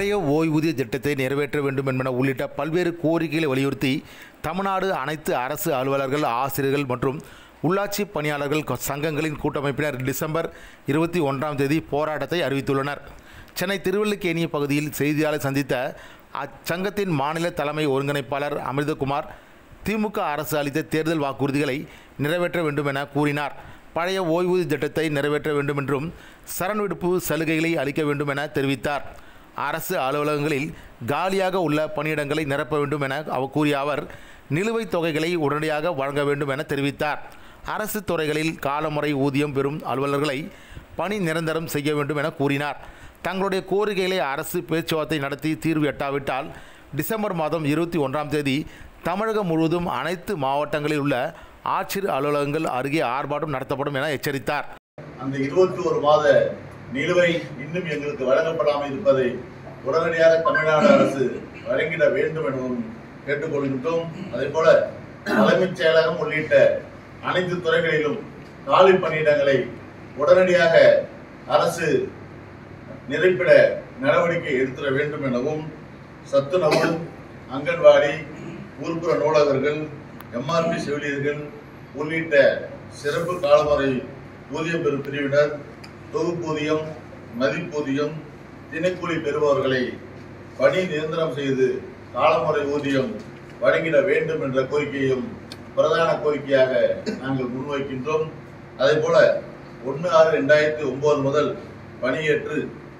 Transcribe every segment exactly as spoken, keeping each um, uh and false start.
பழைய ஓய்வூதிய திட்டத்தை நிறைவேற்ற வேண்டும் என்பன உள்ளிட்ட பல்வேறு கோரிக்கைகளை வலியுறுத்தி தமிழ்நாடு அனைத்து அரசு அலுவலர்கள், ஆசிரியர்கள் மற்றும் உள்ளாட்சி பணியாளர்கள் சங்கங்களின் கூட்டமைப்பினர் டிசம்பர் இருபத்தி ஒன்றாம் தேதி போராட்டத்தை அறிவித்துள்ளனர். சென்னை திருவல்லிக்கேணி பகுதியில் செய்தியாளர் சந்தித்த அச்சங்கத்தின் மாநில தலைமை ஒருங்கிணைப்பாளர் அமிர்தகுமார் திமுக அரசு அளித்த தேர்தல் வாக்குறுதிகளை நிறைவேற்ற வேண்டும் என கூறினார். பழைய ஓய்வூதிய திட்டத்தை நிறைவேற்ற வேண்டும் என்றும் சரண் விடுப்பு சலுகைகளை அளிக்க வேண்டும் என தெரிவித்தார். அரசு அலுவலகங்களில் காலியாக உள்ள பணியிடங்களை நிரப்ப வேண்டும் என அவர் கூறிய அவர் நிலுவைத் தொகைகளை உடனடியாக வழங்க வேண்டும் என தெரிவித்தார். அரசு துறைகளில் காலமுறை ஊதியம் பெறும் அலுவலர்களை பணி நிரந்தரம் செய்ய வேண்டும் என கூறினார். தங்களுடைய கோரிக்கைகளை அரசு பேச்சுவார்த்தை நடத்தி தீர்வு எட்டாவிட்டால் டிசம்பர் மாதம் இருபத்தி ஒன்றாம் தேதி தமிழகம் முழுவதும் அனைத்து மாவட்டங்களில் உள்ள ஆட்சியர் அலுவலகங்கள் அருகே ஆர்ப்பாட்டம் நடத்தப்படும் என எச்சரித்தார். அந்த இருபத்தி ஒரு மாத நிலுவை இன்னும் எங்களுக்கு வழங்கப்படாமல் இருப்பதை உடனடியாக தமிழ்நாடு அரசு வழங்கிட வேண்டும் எனவும் கேட்டுக்கொள்கின்றோம். அதே போல தலைமைச் செயலகம் உள்ளிட்ட அனைத்து துறைகளிலும் காலி பணியிடங்களை உடனடியாக அரசு நிறைப்பிட நடவடிக்கை எடுத்துட வேண்டும் எனவும் சத்துணவு, அங்கன்வாடி, ஊர்ப்புற நூலகர்கள், எம்ஆர்பி செவிலியர்கள் உள்ளிட்ட சிறப்பு காலமுறை ஊதியம் பெறும் பிரிவினர் தொகுப்பூதியம், மதிப்பூதியம், தினக்கூலி பெறுபவர்களை பணி நிரந்தரம் செய்து காலமுறை ஊதியம் வழங்கிட வேண்டும் என்ற கோரிக்கையும் பிரதான கோரிக்கையாக நாங்கள் முன்வைக்கின்றோம். அதே போல ஒன்று ஆறு ரெண்டாயிரத்தி ஒன்பது முதல் பணியேற்று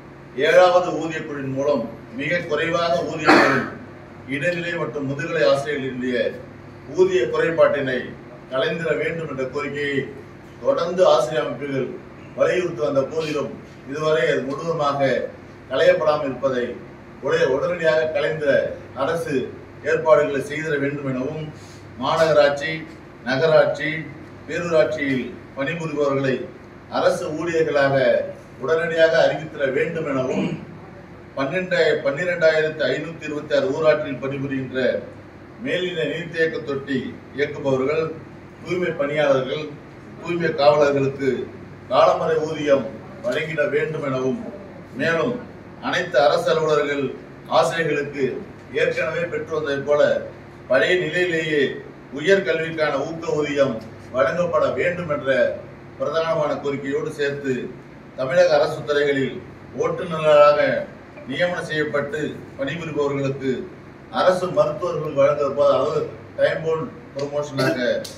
ஏழாவது ஊதிய குழுவின் மூலம் மிக குறைவாக ஊதியம் பெறும் இடைநிலை மற்றும் முதுகலை ஆசிரியர்களுடைய ஊதிய குறைபாட்டினை கலைந்திட வேண்டும் என்ற கோரிக்கையை தொடர்ந்து ஆசிரியர் அமைப்புகள் வலியுறுத்தி வந்த போதிலும் இதுவரை அது முழுவதுமாக களையப்படாமல் இருப்பதை உடனடியாக கலைந்திட அரசு ஏற்பாடுகளை செய்திட வேண்டும் எனவும் மாநகராட்சி, நகராட்சி, பேரூராட்சியில் பணிபுரிபவர்களை அரசு ஊழியர்களாக உடனடியாக அறிவித்திட வேண்டும் எனவும் பன்னெண்டாய பன்னிரெண்டாயிரத்தி ஐநூத்தி இருபத்தி ஆறு ஊராட்சியில் பணிபுரிகின்ற மேல்நிலை நீர்த்தேக்க தொட்டி இயக்குபவர்கள், தூய்மை பணியாளர்கள், தூய்மை காவலர்களுக்கு காலமுறை ஊதியம் வழங்கிட வேண்டும் எனவும், மேலும் அனைத்து அரசு அலுவலர்கள், ஆசிரியர்களுக்கு ஏற்கனவே பெற்று வந்ததை போல பழைய நிலையிலேயே உயர்கல்விக்கான ஊக்க ஊதியம் வழங்கப்பட வேண்டும் என்ற பிரதானமான கோரிக்கையோடு சேர்த்து தமிழக அரசு துறைகளில் ஓட்டுநர்களாக நியமனம் செய்யப்பட்டு பணிபுரிபவர்களுக்கு அரசு மருத்துவர்கள் வழங்குவது, அதாவது டைம் போர்டு ப்ரமோஷனாக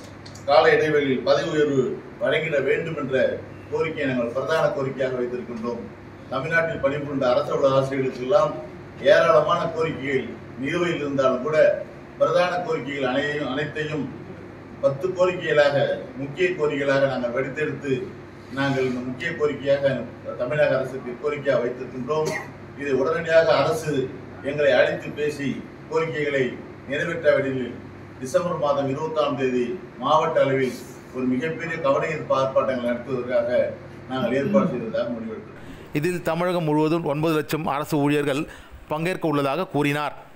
கால இடைவெளியில் பதவி உயர்வு வழங்கிட வேண்டும் என்ற கோரிக்கையை நாங்கள் பிரதான கோரிக்கையாக வைத்திருக்கின்றோம். தமிழ்நாட்டில் பணிபுரிந்த அரசு அலுவலக ஆசிரியர்களுக்கு எல்லாம் ஏராளமான கோரிக்கைகள் நிலுவையில் இருந்தாலும் கூட பிரதான கோரிக்கைகள் அனைத்தையும் அனைத்தையும் பத்து கோரிக்கைகளாக முக்கிய கோரிக்கைகளாக நாங்கள் வடித்தெடுத்து நாங்கள் இந்த முக்கிய கோரிக்கையாக தமிழக அரசுக்கு கோரிக்கையாக வைத்திருக்கின்றோம். இதை உடனடியாக அரசு எங்களை அழைத்து பேசி கோரிக்கைகளை நிறைவேற்றாவிடில் டிசம்பர் மாதம் இருபத்தாம் தேதி மாவட்ட அளவில் ஒரு மிகப்பெரிய கவனஈர்ப்பு ஆர்ப்பாட்டங்கள் நடத்துவதற்காக நாங்கள் ஏற்பாடு செய்ததாக முடிவெடுத்தோம். இதில் தமிழகம் முழுவதும் ஒன்பது லட்சம் அரசு ஊழியர்கள் பங்கேற்க உள்ளதாக கூறினார்.